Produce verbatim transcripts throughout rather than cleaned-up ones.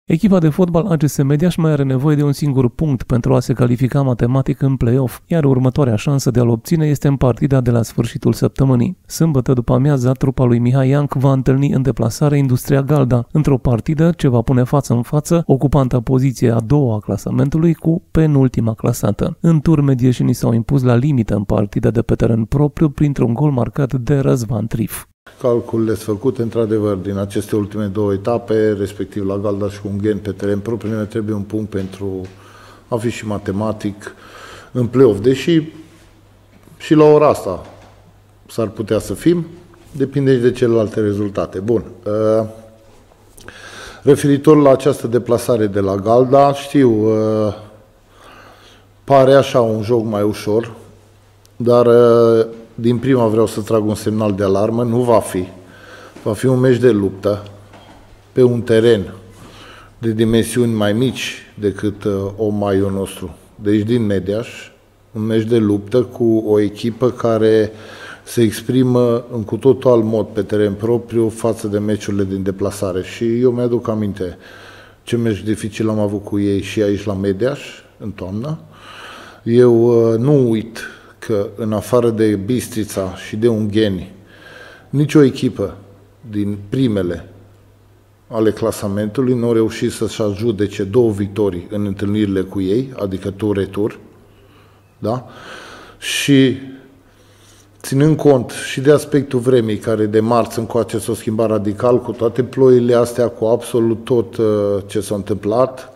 Echipa de fotbal A G S Mediaș mai are nevoie de un singur punct pentru a se califica matematic în play-off, iar următoarea șansă de a-l obține este în partida de la sfârșitul săptămânii. Sâmbătă după amiaza, trupa lui Mihai Ianc va întâlni în deplasare Industria Galda, într-o partidă ce va pune față în față ocupanta poziție a doua a clasamentului cu penultima clasată. În tur, medieșenii s-au impus la limită în partida de pe teren propriu printr-un gol marcat de Răzvan Trif. Calculele făcute, într-adevăr, din aceste ultime două etape, respectiv la Galda și Ungheni pe teren propriu, ne trebuie un punct pentru a fi și matematic în play-off. Deși și la ora asta s-ar putea să fim, depinde și de celelalte rezultate. Bun. Referitor la această deplasare de la Galda, știu, pare așa un joc mai ușor, dar din prima vreau să trag un semnal de alarmă, nu va fi. Va fi un meci de luptă pe un teren de dimensiuni mai mici decât Omaiul nostru. Deci din Mediaș, un meci de luptă cu o echipă care se exprimă în cu totul alt mod pe teren propriu față de meciurile din deplasare. Și eu mi-aduc aminte ce meci dificil am avut cu ei și aici la Mediaș, în toamnă. Eu nu uit că în afară de Bistrița și de Ungheni, nicio echipă din primele ale clasamentului nu a reușit să-și ajudece două victorii în întâlnirile cu ei, adică tur-retur, da? Și ținând cont și de aspectul vremii, care de marți încoace s-a schimbat radical, cu toate ploile astea, cu absolut tot uh, ce s-a întâmplat,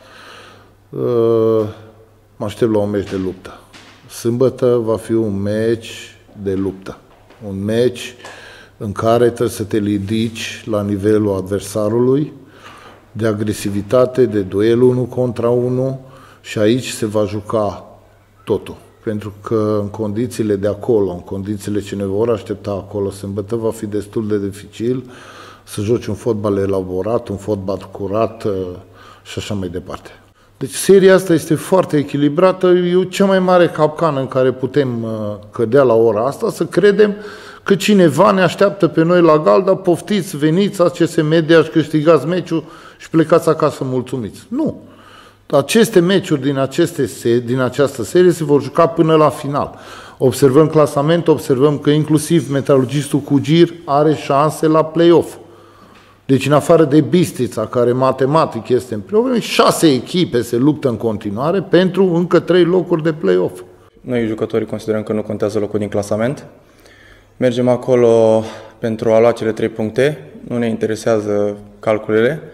uh, mă aștept la un meci de luptă. Sâmbătă va fi un meci de luptă, un meci în care trebuie să te ridici la nivelul adversarului, de agresivitate, de duel unul contra unul, și aici se va juca totul. Pentru că în condițiile de acolo, în condițiile ce ne vor aștepta acolo sâmbătă, va fi destul de dificil să joci un fotbal elaborat, un fotbal curat și așa mai departe. Deci seria asta este foarte echilibrată, e cea mai mare capcană în care putem cădea la ora asta, să credem că cineva ne așteaptă pe noi la Galda, poftiți, veniți, A C S Mediaș, câștigați meciul și plecați acasă mulțumiți. Nu! Aceste meciuri din, aceste, din această serie se vor juca până la final. Observăm clasament, observăm că inclusiv Metalurgistul Cugir are șanse la play-off. Deci, în afară de Bistrița, care matematic este în play-off, șase echipe se luptă în continuare pentru încă trei locuri de play-off. Noi, jucătorii, considerăm că nu contează locul din clasament. Mergem acolo pentru a lua cele trei puncte. Nu ne interesează calculele.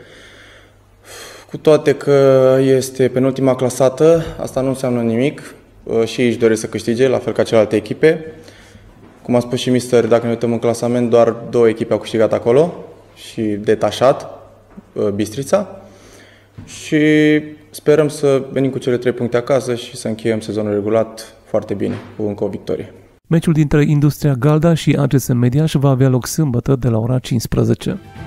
Cu toate că este penultima clasată, asta nu înseamnă nimic. Și ei își doresc să câștige, la fel ca celelalte echipe. Cum a spus și mister, dacă ne uităm în clasament, doar două echipe au câștigat acolo și detașat, Bistrița. Și sperăm să venim cu cele trei puncte acasă și să încheiem sezonul regulat foarte bine, cu încă o victorie. Meciul dintre Industria Galda și A G S Mediaș va avea loc sâmbătă de la ora cincisprezece.